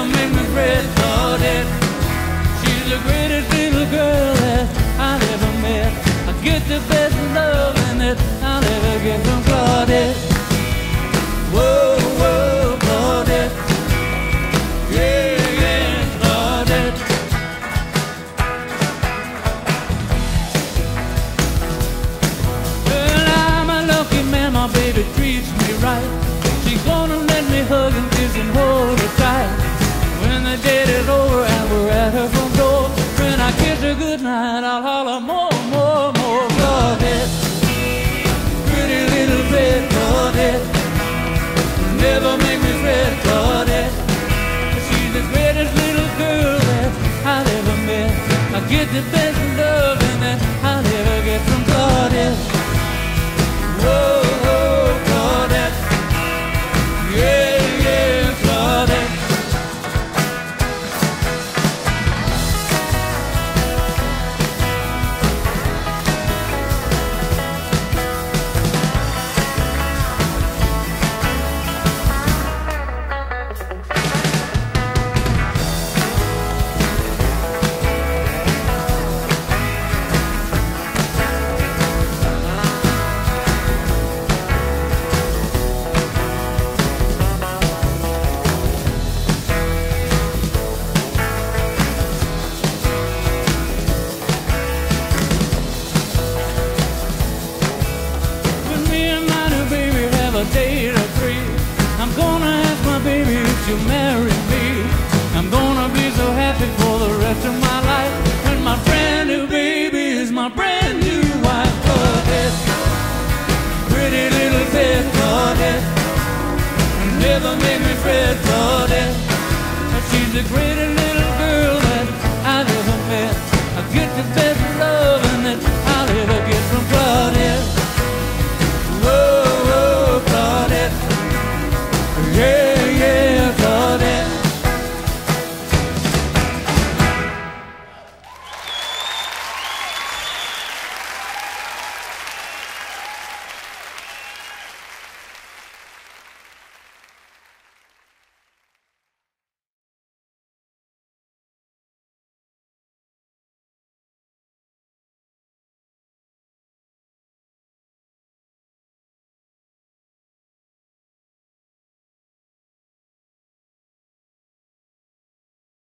make me fret, Claudette. She's the greatest little girl that I've ever met. I get the best loving that I'll ever get from Claudette. Whoa, whoa, Claudette. Yeah, yeah, Claudette. Well, I'm a lucky man, my baby treats me right. She's gonna let me hug and kiss and hold her tight. When the date is over and we're at her front door, when I kiss her goodnight, I'll holler more, more, more, Claudette. Pretty little pet, Claudette. Never make me fret, Claudette. She's the greatest little girl that I've ever met. I get the best loving that I'll ever get from Claudette. Whoa, whoa, Claudette. Yeah, yeah, Claudette. Date or three, I'm gonna ask my baby if she'll marry me. I'm gonna be so happy for the rest of my life when my brand new baby is my brand new wife, Claudette. Pretty little pet, Claudette. Never make me fret, Claudette. She's the greatest little girl that I've ever met. I get the best